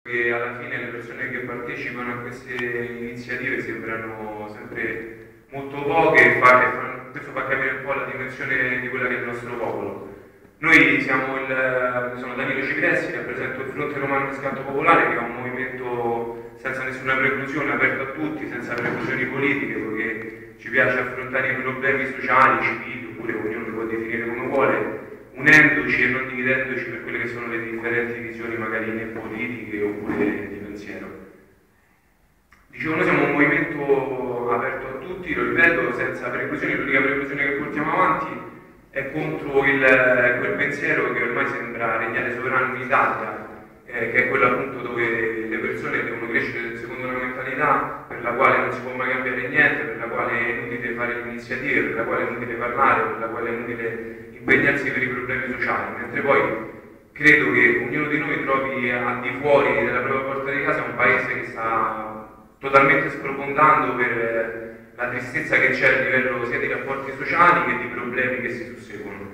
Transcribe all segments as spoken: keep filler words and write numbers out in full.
E alla fine le persone che partecipano a queste iniziative sembrano sempre molto poche e fa, e fa, questo fa capire un po' la dimensione di quella che è il nostro popolo. Noi siamo il, sono Danilo Civilessi, rappresento il Fronte Romano Riscatto Popolare, che è un movimento senza nessuna preclusione, aperto a tutti, senza preclusioni politiche, perché ci piace affrontare i problemi sociali, civili, oppure ognuno li può definire come vuole, unendoci e non dividendoci per quelle che sono le differenti visioni magari né politiche oppure di pensiero. Dicevo, noi siamo un movimento aperto a tutti, lo ripeto, senza preclusioni, l'unica preclusione che portiamo avanti è contro il, quel pensiero che ormai sembra regnare sovrano in Italia, eh, che è quello appunto dove le persone devono crescere secondo una mentalità per la quale non si può mai cambiare niente, per la quale è inutile fare le iniziative, per la quale è inutile parlare, per la quale è inutile impegnarsi per i problemi sociali, mentre poi credo che ognuno di noi trovi al di fuori della propria porta di casa un paese che sta totalmente sprofondando per la tristezza che c'è a livello sia di rapporti sociali che di problemi che si susseguono.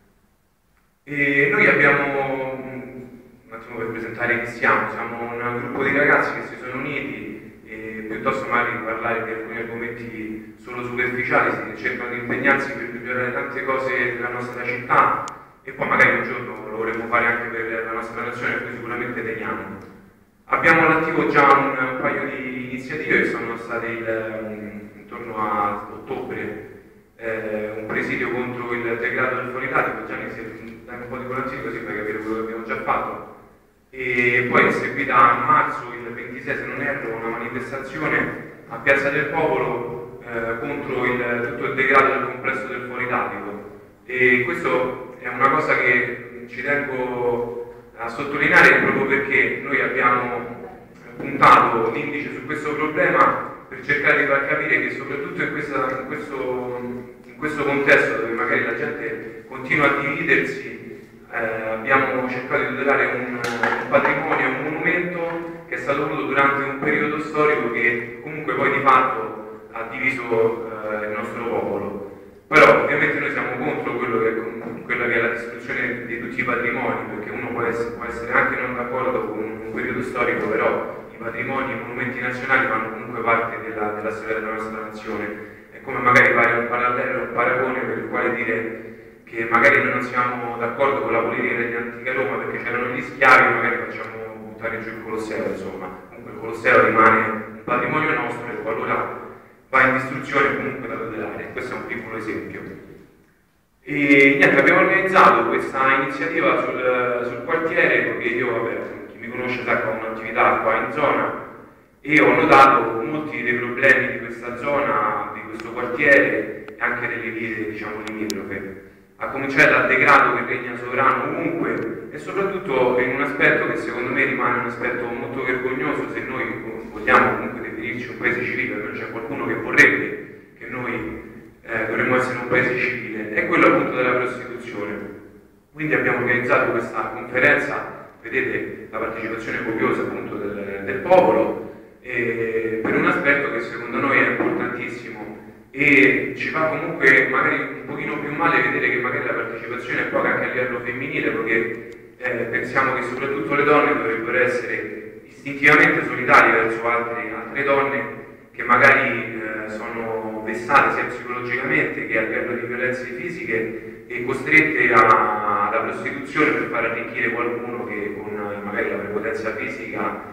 E noi abbiamo, un attimo per presentare chi siamo, siamo un gruppo di ragazzi che si sono uniti e piuttosto magari di parlare di alcuni argomenti solo superficiali, si cercano di impegnarsi per migliorare tante cose della nostra città e poi magari un giorno lo vorremmo fare anche per la nostra nazione, a cui sicuramente teniamo. Abbiamo all'attivo già un, un paio di iniziative che sono state il, intorno a ottobre, eh, un presidio contro il degrado del Foritatico. Gianni, si dai un po' di volantini così fai capire quello che abbiamo già fatto. E poi è seguita a marzo, il ventisei se non erro, una manifestazione a Piazza del Popolo eh, contro il, tutto il degrado del complesso del Foritatico. E questo è una cosa che ci tengo a sottolineare proprio perché noi abbiamo puntato l'indice su questo problema per cercare di far capire che soprattutto in, questa, in, questo, in questo contesto dove magari la gente continua a dividersi, eh, abbiamo cercato di tutelare un, un patrimonio, un monumento che è stato voluto durante un periodo storico che comunque poi di fatto ha diviso eh, il nostro popolo. Però ovviamente noi siamo contro quello che, quella che è la distruzione di tutti i patrimoni, perché uno può essere, può essere anche non d'accordo con un periodo storico, però i patrimoni, i monumenti nazionali fanno comunque parte della, della storia della nostra nazione. È come magari fare un parallelo, un paragone per il quale dire che magari noi non siamo d'accordo con la politica dell'antica Roma perché c'erano gli schiavi, magari facciamo buttare giù il Colosseo, insomma. Comunque il Colosseo rimane un patrimonio nostro e allora va in distruzione comunque da tutelare. Questo è un piccolo esempio. E niente, abbiamo organizzato questa iniziativa sul, sul quartiere perché io, vabbè, chi mi conosce sa che ho un'attività qua in zona e ho notato molti dei problemi di questa zona, di questo quartiere e anche delle vie, diciamo, limitrofe. A cominciare dal degrado che regna sovrano ovunque e soprattutto in un aspetto che secondo me rimane un aspetto molto vergognoso se noi vogliamo comunque definirci un paese civile, però c'è qualcuno che vorrebbe che noi eh, dovremmo essere un paese civile, è quello appunto della prostituzione. Quindi abbiamo organizzato questa conferenza, vedete la partecipazione copiosa appunto del, del popolo, eh, per un aspetto che secondo noi è importantissimo e ci fa comunque magari un pochino più male vedere che magari la partecipazione è poca anche a livello femminile, perché eh, pensiamo che soprattutto le donne dovrebbero essere istintivamente solidali verso altre, altre donne che magari eh, sono vessate sia psicologicamente che a livello di violenze fisiche e costrette a, alla prostituzione per far arricchire qualcuno che con magari la prepotenza fisica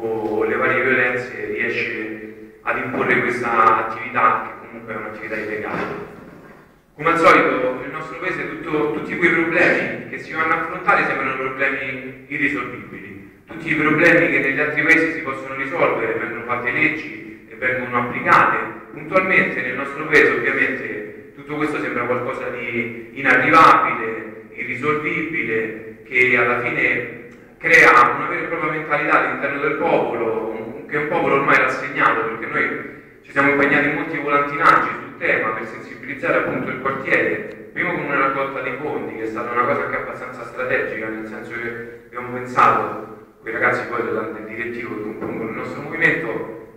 o le varie violenze riesce ad imporre questa attività che comunque è un'attività illegale. Come al solito nel nostro paese tutto, tutti quei problemi che si vanno a affrontare sembrano problemi irrisolvibili. Tutti i problemi che negli altri paesi si possono risolvere, vengono fatte leggi e vengono applicate puntualmente, nel nostro paese ovviamente tutto questo sembra qualcosa di inarrivabile, irrisolvibile, che alla fine crea una vera e propria mentalità all'interno del popolo, che un popolo ormai rassegnato, perché noi ci siamo impegnati in molti volantinaggi sul tema per sensibilizzare appunto il quartiere, prima con una raccolta di fondi, che è stata una cosa anche abbastanza strategica, nel senso che abbiamo pensato, quei ragazzi poi del, del direttivo che compongono il nostro movimento,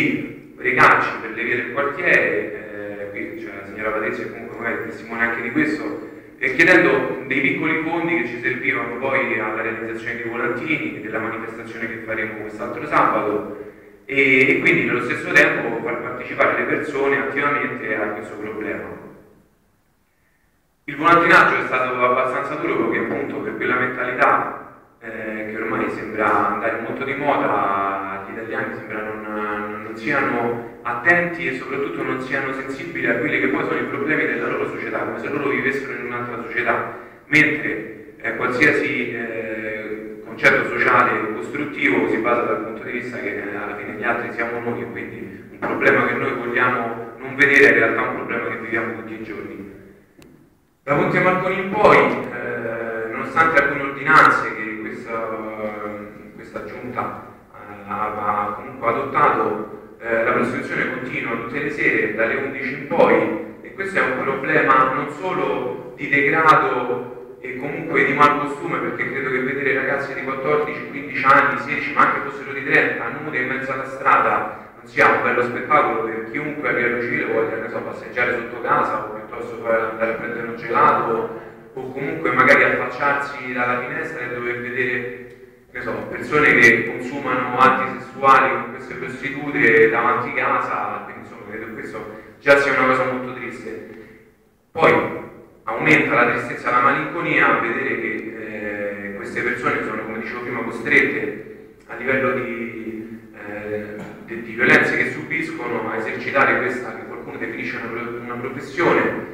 di recarci per le vie del quartiere, eh, qui c'è la signora Patrizia che comunque magari è testimone anche di questo, e chiedendo dei piccoli fondi che ci servivano poi alla realizzazione dei volantini, della manifestazione che faremo quest'altro sabato, e, e quindi nello stesso tempo far partecipare le persone attivamente a questo problema. Il volantinaggio è stato abbastanza duro perché appunto per quella mentalità eh, che ormai sembra andare molto di moda, gli italiani sembra non, non siano attenti e soprattutto non siano sensibili a quelli che poi sono i problemi della loro società, come se loro vivessero in un'altra società, mentre eh, qualsiasi eh, concetto sociale costruttivo si basa dal punto di vista che eh, alla fine gli altri siamo noi e quindi un problema che noi vogliamo non vedere è in realtà un problema che viviamo tutti i giorni. Da Ponte Marconi in poi, eh, nonostante alcune ordinanze che questa, questa giunta eh, ha comunque adottato, eh, la prostituzione continua tutte le sere dalle undici in poi e questo è un problema non solo di degrado e comunque di malcostume, perché credo che vedere ragazzi di quattordici, quindici anni, sedici, ma anche fossero di trenta, nude in mezzo alla strada, non sia un bello spettacolo per chiunque a livello civile voglia, ne so, passeggiare sotto casa o piuttosto per andare a prendere un gelato o comunque magari affacciarsi dalla finestra e dover vedere, ne so, persone che consumano atti sessuali con queste prostitute davanti a casa, quindi insomma credo che questo già sia una cosa molto triste. Poi aumenta la tristezza e la malinconia a vedere che eh, queste persone sono, come dicevo prima, costrette a livello di, eh, di, di violenze che subiscono a esercitare questa che qualcuno definisce una, una professione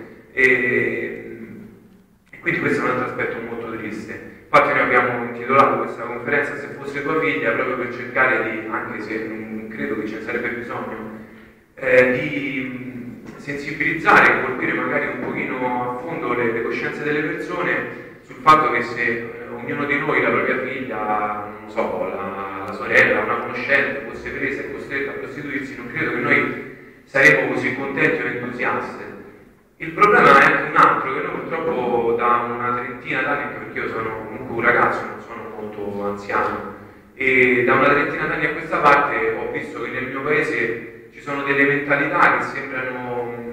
e, e quindi questo è un altro aspetto molto triste. Infatti noi abbiamo intitolato questa conferenza "Se fosse tua figlia", proprio per cercare di, anche se non credo che ce ne sarebbe bisogno, eh, di sensibilizzare e colpire magari un pochino a fondo le, le coscienze delle persone sul fatto che se eh, ognuno di noi, la propria figlia, non so, la, la sorella, una conoscente fosse presa e costretta a prostituirsi, non credo che noi saremmo così contenti o entusiasti. Il problema è anche un altro, che noi purtroppo da una trentina d'anni, anche perché io sono comunque un ragazzo, non sono molto anziano, e da una trentina d'anni a questa parte ho visto che nel mio paese ci sono delle mentalità che sembrano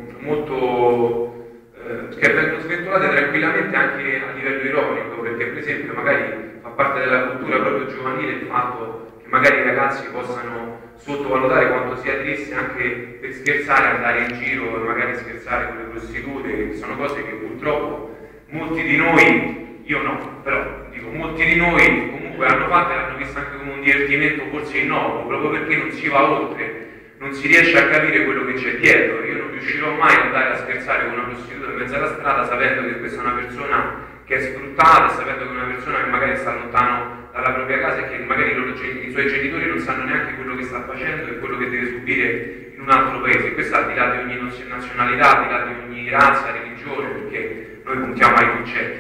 molto, eh, che vengono sventolate tranquillamente anche a livello ironico, perché per esempio magari fa parte della cultura proprio giovanile il fatto che magari i ragazzi possano sottovalutare quanto sia triste anche per scherzare, andare in giro e magari scherzare con le prostitute, che sono cose che purtroppo molti di noi, io no, però dico molti di noi comunque hanno fatto e l'hanno visto anche come un divertimento forse innocuo, proprio perché non si va oltre, non si riesce a capire quello che c'è dietro. Io non riuscirò mai ad andare a scherzare con una prostituta in mezzo alla strada sapendo che questa è una persona che è sfruttata, sapendo che è una persona che magari sta lontano dalla propria casa e che magari i, loro, i suoi genitori non sanno neanche quello che sta facendo e quello che deve subire in un altro paese. Questo al di là di ogni nazionalità, al di là di ogni razza, religione, perché noi puntiamo ai concetti.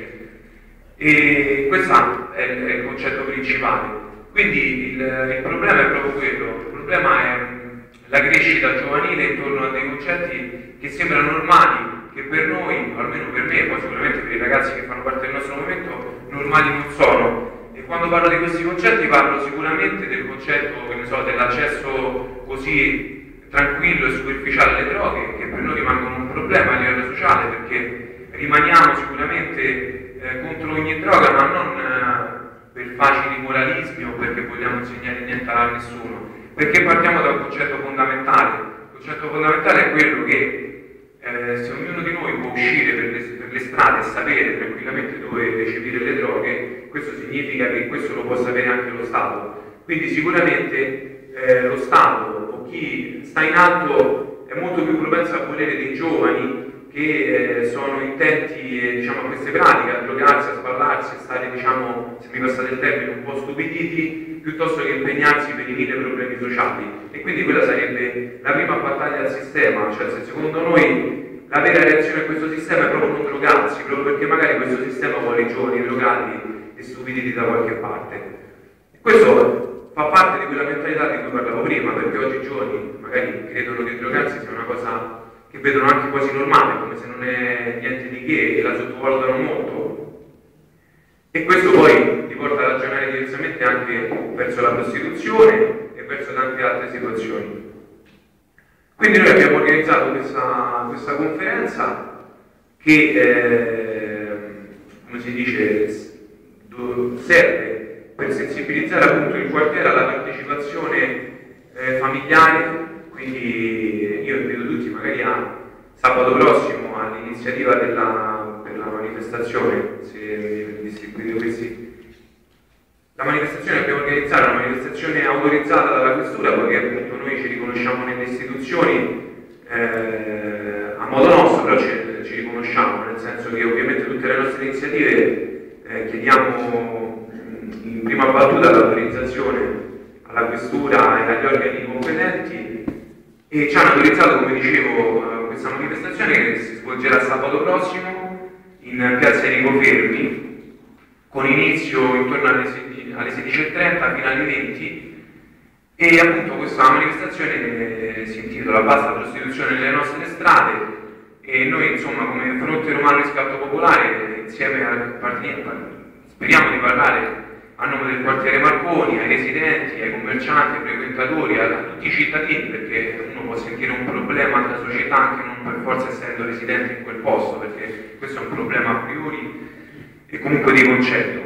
E questo è, è il concetto principale. Quindi il, il problema è proprio quello, il problema è la crescita giovanile intorno a dei concetti che sembrano normali, che per noi, almeno per me, poi sicuramente per i ragazzi che fanno parte del nostro movimento, normali non sono. E quando parlo di questi concetti parlo sicuramente del concetto, che ne so, dell'accesso così tranquillo e superficiale alle droghe, che per noi rimangono un problema a livello sociale, perché rimaniamo sicuramente eh, contro ogni droga, ma non eh, per facili moralismi o perché vogliamo insegnare niente a nessuno, perché partiamo da un concetto fondamentale. Il concetto fondamentale è quello che Eh, se ognuno di noi può uscire per le, per le strade e sapere tranquillamente dove recepire le droghe, questo significa che questo lo può sapere anche lo Stato. Quindi sicuramente eh, lo Stato o chi sta in alto è molto più propenso a volere dei giovani che eh, sono intenti eh, diciamo, a queste pratiche, a drogarsi, a sballarsi, a stare, diciamo, se mi passate il termine, un po' stupiditi, piuttosto che impegnarsi per i mille problemi sociali. E quindi quella sarebbe la prima battaglia al sistema, cioè se secondo noi la vera reazione a questo sistema è proprio non drogarsi, proprio perché magari questo sistema vuole i giovani drogati e stupiditi da qualche parte. E questo fa parte di quella mentalità di cui parlavo prima, perché oggi i giovani magari credono che drogarsi sia una cosa che vedono anche quasi normale, come se non è niente di che, e la sottovalutano molto. E questo poi li porta a ragionare diversamente anche verso la prostituzione e verso tante altre situazioni. Quindi noi abbiamo organizzato questa, questa conferenza che eh, come si dice, serve per sensibilizzare appunto il quartiere alla partecipazione eh, familiare, quindi io invito tutti magari a sabato prossimo all'iniziativa della, per la manifestazione, se distribuite questi. La manifestazione che abbiamo organizzato è una manifestazione autorizzata dalla questura, perché appunto noi ci riconosciamo nelle istituzioni eh, a modo nostro, però ci, ci riconosciamo, nel senso che ovviamente tutte le nostre iniziative eh, chiediamo in prima battuta l'autorizzazione alla questura e agli organi competenti, e ci hanno autorizzato, come dicevo, questa manifestazione che si svolgerà sabato prossimo in piazza Enrico Fermi, con inizio intorno alle sedici e trenta fino alle venti, e appunto questa manifestazione si intitola Basta prostituzione nelle nostre strade, e noi insomma come Fronte Romano Riscatto Popolare insieme al partito speriamo di parlare a nome del quartiere Marconi, ai residenti, ai commercianti, ai frequentatori, a, a tutti i cittadini, perché uno può sentire un problema della società anche non per forza essendo residente in quel posto, perché questo è un problema a priori e comunque di concetto.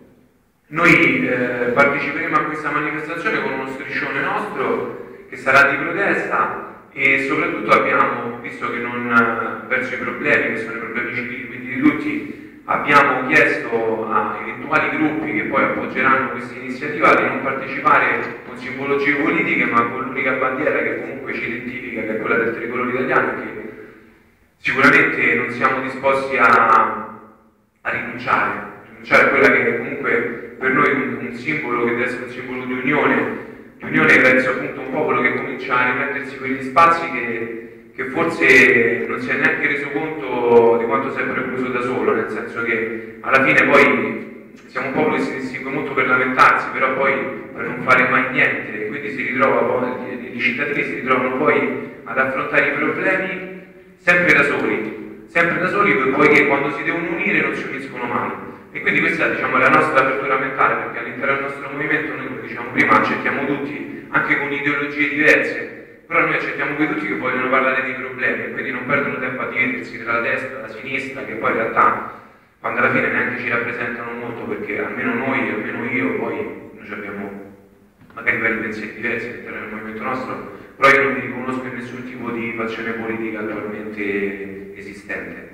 Noi eh, parteciperemo a questa manifestazione con uno striscione nostro che sarà di protesta, e soprattutto abbiamo, visto che non verso i problemi, che sono i problemi civili, quindi di tutti, abbiamo chiesto a eventuali gruppi che poi appoggeranno questa iniziativa di non partecipare con simbologie politiche, ma con l'unica bandiera che comunque ci identifica, che è quella del tricolore italiano, che sicuramente non siamo disposti a, a rinunciare, rinunciare a quella che è comunque per noi un, un simbolo che deve essere un simbolo di unione, di unione verso appunto un popolo che comincia a rimettersi quegli spazi che che forse non si è neanche reso conto di quanto si è precluso da solo, nel senso che alla fine poi siamo un popolo che si distingue molto per lamentarsi, però poi per non fare mai niente, e quindi si ritrova poi, i cittadini si ritrovano poi ad affrontare i problemi sempre da soli, sempre da soli, poiché quando si devono unire non si uniscono mai. E quindi questa è, diciamo, la nostra apertura mentale, perché all'interno del nostro movimento noi, come diciamo prima, accettiamo tutti, anche con ideologie diverse, però noi accettiamo quei tutti che vogliono parlare dei problemi, e quindi non perdono tempo a dividersi tra la destra e la sinistra, che poi in realtà quando alla fine neanche ci rappresentano molto, perché almeno noi, almeno io, poi noi abbiamo magari vari pensieri diversi all'interno del movimento nostro, però io non mi riconosco in nessun tipo di fazione politica attualmente esistente.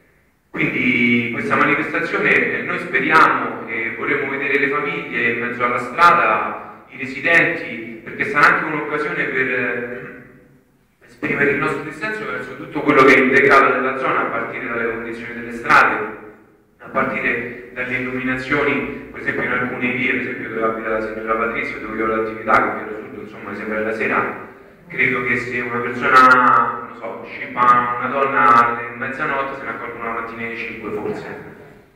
Quindi questa manifestazione noi speriamo e vorremmo vedere le famiglie in mezzo alla strada, i residenti, perché sarà anche un'occasione per esprimere il nostro dissenso verso tutto quello che è il degrado della zona, a partire dalle condizioni delle strade, a partire dalle illuminazioni, per esempio in alcune vie, per esempio dove abita la signora Patrizio, dove io ho l'attività, che per assurdo insomma sempre la sera, credo che se una persona, non so, scippa una donna in mezzanotte se ne accorgono la mattina alle cinque forse.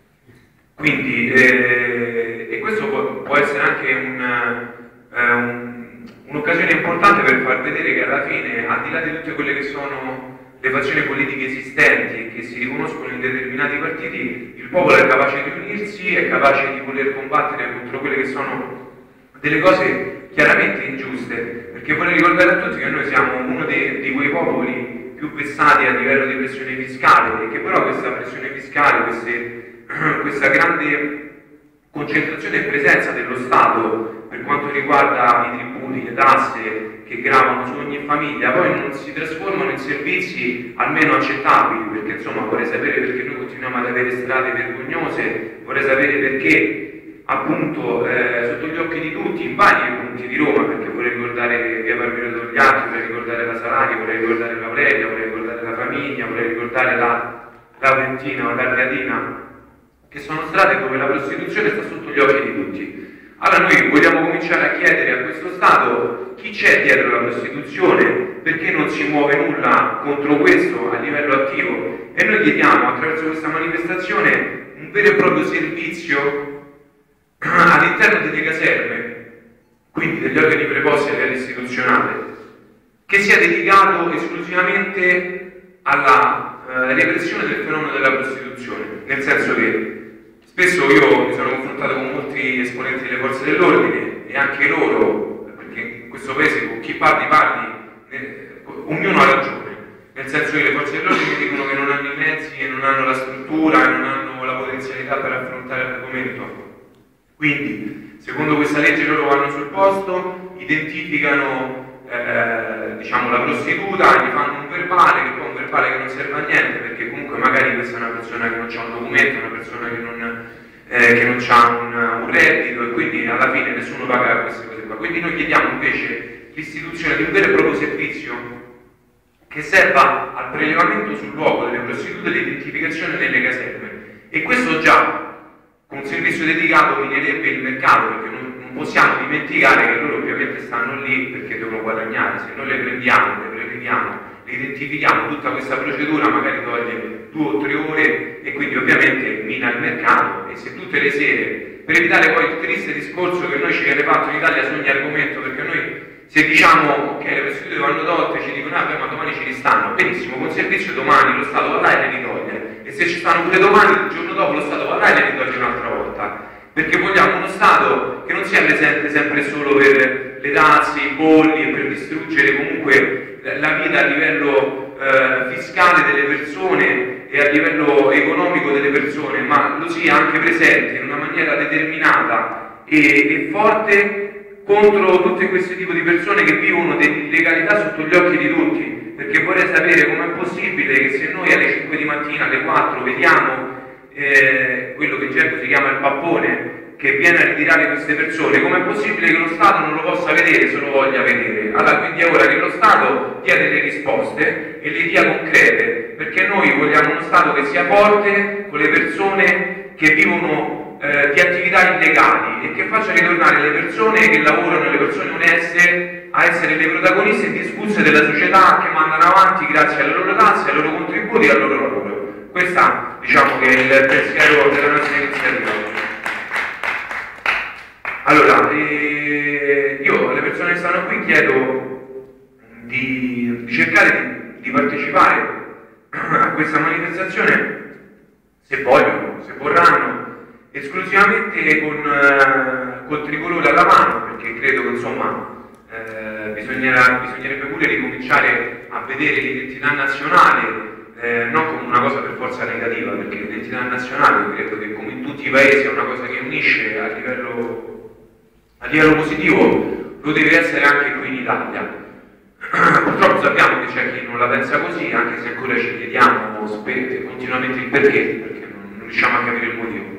Quindi, eh, e questo può, può essere anche un, eh, un un'occasione importante per far vedere che alla fine, al di là di tutte quelle che sono le fazioni politiche esistenti e che si riconoscono in determinati partiti, il popolo è capace di unirsi, è capace di voler combattere contro quelle che sono delle cose chiaramente ingiuste, perché vorrei ricordare a tutti che noi siamo uno dei, di quei popoli più vessati a livello di pressione fiscale, e che però questa pressione fiscale, queste, questa grande concentrazione e presenza dello Stato per quanto riguarda i tributi, le tasse che gravano su ogni famiglia, poi non si trasformano in servizi almeno accettabili, perché insomma vorrei sapere perché noi continuiamo ad avere strade vergognose, vorrei sapere perché appunto eh, sotto gli occhi di tutti in vari punti di Roma, perché vorrei ricordare via Palmiro Togliatti, vorrei ricordare la Salaria, vorrei ricordare l'Aurelia, vorrei ricordare la Famiglia, vorrei ricordare la Laurentina o l'Ardeatina, che sono strade dove la prostituzione sta sotto gli occhi di tutti. Allora noi vogliamo cominciare a chiedere a questo Stato chi c'è dietro la prostituzione, perché non si muove nulla contro questo a livello attivo, e noi chiediamo attraverso questa manifestazione un vero e proprio servizio all'interno delle caserme, quindi degli organi preposti a livello istituzionale, che sia dedicato esclusivamente alla eh, repressione del fenomeno della prostituzione, nel senso che spesso io mi sono confrontato con molti esponenti delle forze dell'ordine, e anche loro, perché in questo paese con chi parli parli, eh, ognuno ha ragione, nel senso che le forze dell'ordine dicono che non hanno i mezzi e non hanno la struttura e non hanno la potenzialità capacità per affrontare l'argomento. Quindi, secondo questa legge loro vanno sul posto, identificano eh, diciamo, la prostituta, gli fanno un verbale, che poi è un verbale che non serve a niente, perché comunque magari questa è una persona che non ha un documento, una persona che non, eh, che non ha un, un reddito, e quindi alla fine nessuno paga queste cose qua. Quindi noi chiediamo invece l'istituzione di un vero e proprio servizio che serva al prelevamento sul luogo delle prostitute e l'identificazione nelle caserme. E questo già con un servizio dedicato minerebbe il mercato, perché non, non possiamo dimenticare che loro ovviamente stanno lì perché devono guadagnare. Se noi le prendiamo, le preleviamo, le identifichiamo, tutta questa procedura magari toglie due o tre ore e quindi ovviamente mina il mercato. E se tutte le sere, per evitare poi il triste discorso che noi ci viene fatto in Italia su ogni argomento, perché noi se diciamo ok, le prostitute vanno tolte, ci dicono ah beh, ma domani ci ristanno, benissimo, con servizio domani lo Stato va là e le ritoglie, e se ci stanno pure domani, il giorno dopo lo Stato va là e le ritoglie un'altra volta, perché vogliamo uno Stato che non sia presente sempre solo per le tasse, i bolli e per distruggere comunque la vita a livello eh, fiscale delle persone e a livello economico delle persone, ma lo sia anche presente in una maniera determinata e, e forte contro tutti questi tipi di persone che vivono dell'illegalità sotto gli occhi di tutti. Perché vorrei sapere com'è possibile che se noi alle cinque di mattina, alle quattro, vediamo eh, quello che in gergo si chiama il pappone che viene a ritirare queste persone, com'è possibile che lo Stato non lo possa vedere se lo voglia vedere? Allora quindi è ora che lo Stato dia delle risposte e le dia concrete, perché noi vogliamo uno Stato che sia forte con le persone che vivono Eh, di attività illegali e che faccia ritornare le persone che lavorano, le persone oneste, a essere le protagoniste indiscusse della società, che mandano avanti grazie alle loro tasse, ai loro contributi e al loro lavoro. Questo diciamo che è il pensiero della nostra iniziativa. Allora, eh, io alle persone che stanno qui chiedo di, di cercare di, di partecipare a questa manifestazione, se vogliono, se vorranno, esclusivamente con, eh, col tricolore alla mano, perché credo che insomma eh, bisognerebbe pure ricominciare a vedere l'identità nazionale eh, non come una cosa per forza negativa, perché l'identità nazionale credo che come in tutti i paesi è una cosa che unisce a livello, a livello positivo, lo deve essere anche qui in Italia. Purtroppo sappiamo che c'è chi non la pensa così, anche se ancora ci chiediamo continuamente il perché, perché non, non riusciamo a capire il motivo.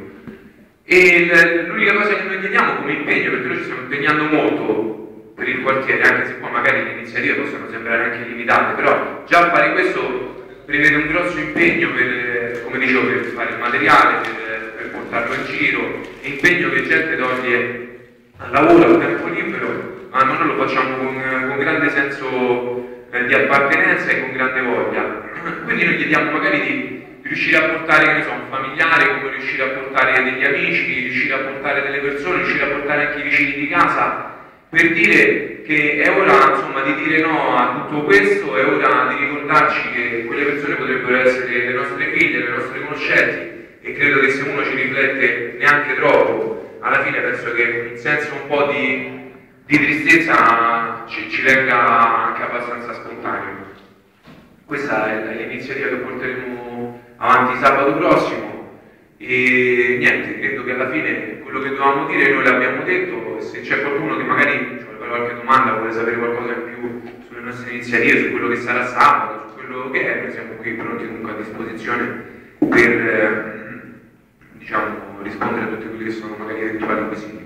E l'unica cosa che noi chiediamo come impegno, perché noi ci stiamo impegnando molto per il quartiere, anche se poi magari le iniziative possono sembrare anche limitate, però già fare questo prevede un grosso impegno per, come dicevo, per fare il materiale, per, per portarlo in giro, e impegno che gente toglie al lavoro, al tempo libero, ma noi lo facciamo con, con grande senso eh, di appartenenza e con grande voglia. Quindi noi chiediamo magari di riuscire a portare, che ne so, un familiare, come riuscire a portare degli amici, riuscire a portare delle persone, riuscire a portare anche i vicini di casa, per dire che è ora insomma di dire no a tutto questo, è ora di ricordarci che quelle persone potrebbero essere le nostre figlie, le nostre conoscenti, e credo che se uno ci riflette neanche troppo, alla fine penso che in senso un po' di, di tristezza ci, ci venga anche abbastanza spontaneo. Questa è l'iniziativa che porteremo avanti sabato prossimo e niente, credo che alla fine quello che dovevamo dire noi l'abbiamo detto, e se c'è qualcuno che magari ci vuole fare qualche domanda, vuole sapere qualcosa in più sulle nostre iniziative, su quello che sarà sabato, su quello che è, noi siamo qui pronti comunque a disposizione per eh, diciamo, rispondere a tutti quelli che sono magari eventuali quesiti.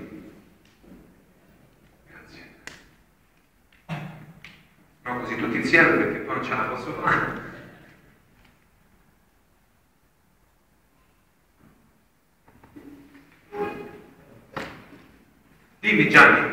No, così tutti insieme perché poi non ce la posso fare. Dimmi Gianni.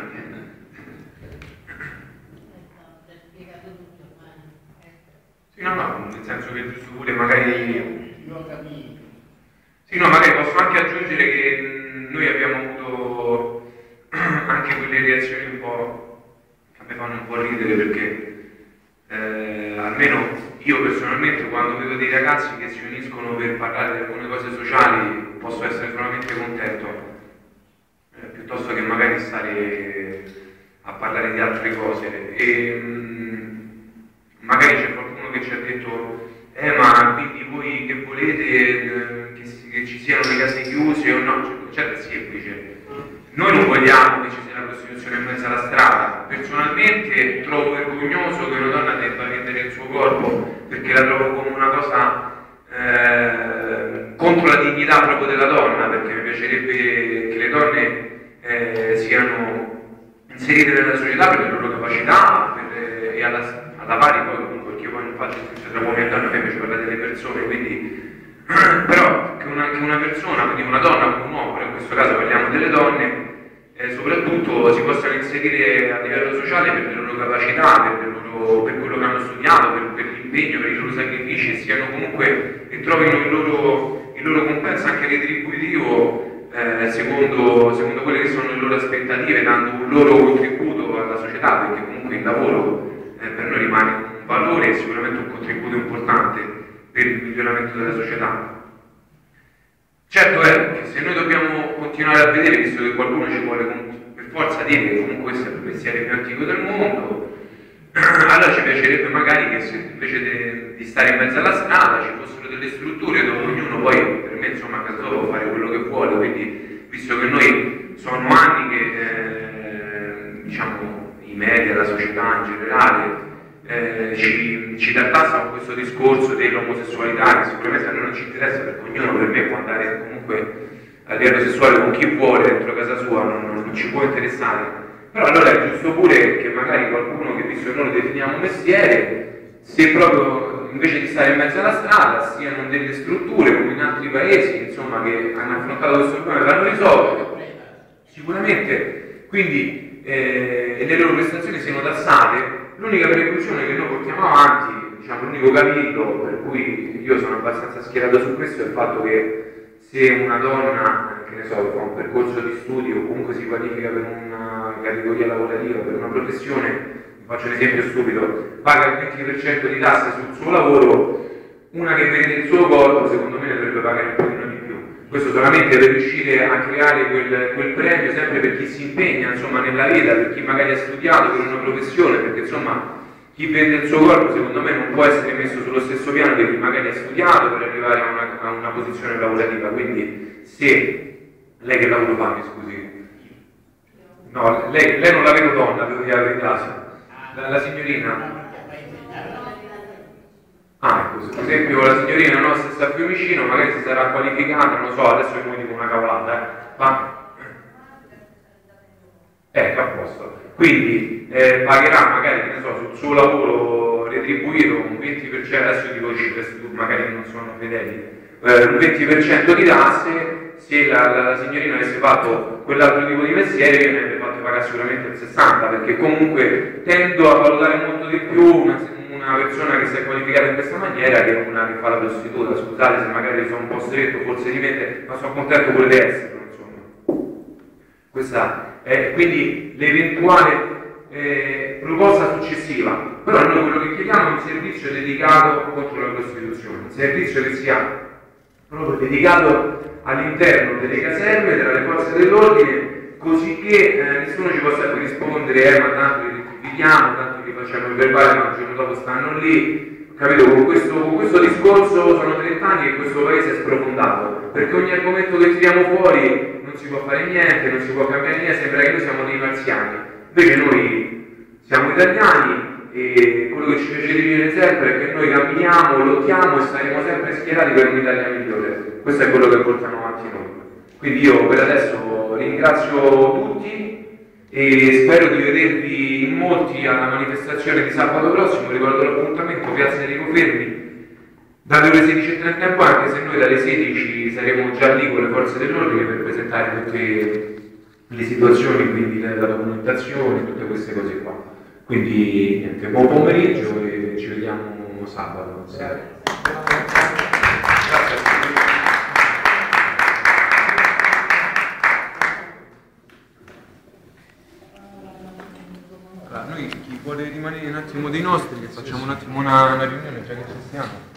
Sì, no, no, nel senso che giusto pure magari... Sì, no, magari posso anche aggiungere che noi abbiamo avuto anche quelle reazioni un po' che a me fanno un po' ridere, perché Eh, almeno io personalmente quando vedo dei ragazzi che si uniscono per parlare di alcune cose sociali posso essere solamente contento, eh, piuttosto che magari stare a parlare di altre cose. E mh, magari c'è qualcuno che ci ha detto eh ma quindi voi che volete eh, che, che ci sia siano le case chiuse o no, cioè, il concetto è semplice. Noi non vogliamo che ci sia la prostituzione in mezzo alla strada. Personalmente trovo vergognoso che una donna debba vendere il suo corpo, perché la trovo come una cosa eh, contro la dignità proprio della donna, perché mi piacerebbe che le donne eh, siano inserite nella società per le loro capacità per, e alla, alla pari poi comunque, perché io poi non faccio tra uomini e donne, a me piace parlare delle persone, quindi però che una, che una persona, quindi una donna come un uomo, però in questo caso parliamo delle donne, eh, soprattutto si possano inserire a livello sociale per le loro capacità, per, le loro, per quello che hanno studiato, per, per l'impegno, per i loro sacrifici, e siano comunque e trovino il loro, il loro compenso anche retributivo eh, secondo, secondo quelle che sono le loro aspettative, dando un loro contributo alla società, perché comunque il lavoro eh, per noi rimane un valore e sicuramente un contributo importante per il miglioramento della società. Certo è che se noi dobbiamo continuare a vedere, visto che qualcuno ci vuole per forza dire che comunque questo è il mestiere più antico del mondo, allora ci piacerebbe magari che se invece de, di stare in mezzo alla strada ci fossero delle strutture dove ognuno poi, per me insomma a casa sua può fare quello che vuole, quindi visto che noi sono anni che eh, diciamo i media, la società in generale Eh, ci, ci tartassa con questo discorso dell'omosessualità, che sicuramente a noi non ci interessa, perché ognuno per me può andare comunque a livello sessuale con chi vuole dentro casa sua, non, non ci può interessare. Però allora è giusto pure che magari qualcuno che, visto che noi lo definiamo mestiere, se proprio invece di stare in mezzo alla strada siano delle strutture come in altri paesi, insomma, che hanno affrontato questo problema e l'hanno risolto sicuramente, quindi eh, e le loro prestazioni siano tassate. L'unica preclusione che noi portiamo avanti, diciamo l'unico cavillo per cui io sono abbastanza schierato su questo, è il fatto che se una donna, che ne so, fa un percorso di studio o comunque si qualifica per una categoria lavorativa, per una professione, faccio un esempio stupido, paga il venti per cento di tasse sul suo lavoro, una che vende il suo corpo secondo me ne dovrebbe pagare un pochino di più. Questo solamente per riuscire a creare quel, quel premio sempre per chi si impegna insomma nella vita, per chi magari ha studiato per una professione, perché insomma chi vende il suo corpo secondo me non può essere messo sullo stesso piano di chi magari ha studiato per arrivare a una, a una posizione lavorativa. Quindi se lei che lavoro fa, mi scusi? No, lei, lei non la vedo donna, devo dire la verità. La, la signorina? Ah, ecco, per esempio la signorina no, se sta più vicino magari si sarà qualificata, non lo so, adesso io mi dico una cavolata, eh, ma ecco, a posto. Quindi eh, pagherà magari, che ne so, sul suo lavoro retribuito un venti per cento, adesso io dico cifre, magari non sono fedeli, eh, un venti per cento di tasse, se la, la, la signorina avesse fatto quell'altro tipo di mestiere io ne avrei fatto pagare sicuramente il sessanta, perché comunque tendo a valutare molto di più una, una persona che si è qualificata in questa maniera che una che fa la prostituta. Scusate se magari sono un po' stretto, forse di mente, ma sono contento pure di esserlo, insomma. Questa è quindi l'eventuale eh, proposta successiva. Però noi quello che chiediamo è un servizio dedicato contro la prostituzione, un servizio che sia proprio dedicato all'interno delle caserme, tra le forze dell'ordine, così che eh, nessuno ci possa più rispondere, eh, ma tanto li viviamo, tanto li facciamo il verbale, ma il giorno dopo stanno lì. Capito? Con questo, con questo discorso sono trent'anni che questo paese è sprofondato, perché ogni argomento che tiriamo fuori non si può fare niente, non si può cambiare niente, sembra che noi siamo dei marziani. Invece noi siamo italiani e quello che ci piace dire sempre è che noi camminiamo, lottiamo e saremo sempre schierati per un'Italia migliore. Questo è quello che portano avanti noi. Quindi io per adesso ringrazio tutti e spero di vedervi in molti alla manifestazione di sabato prossimo. Ricordo l'appuntamento Piazza Enrico Fermi dalle ore sedici e trenta in poi, anche se noi dalle sedici saremo già lì con le forze dell'ordine per presentare tutte le situazioni, quindi la documentazione, tutte queste cose qua. Quindi niente, buon pomeriggio e ci vediamo sabato. Grazie. Allora, noi chi vuole rimanere un attimo dei nostri, che facciamo un attimo una, una riunione già che ci stiamo.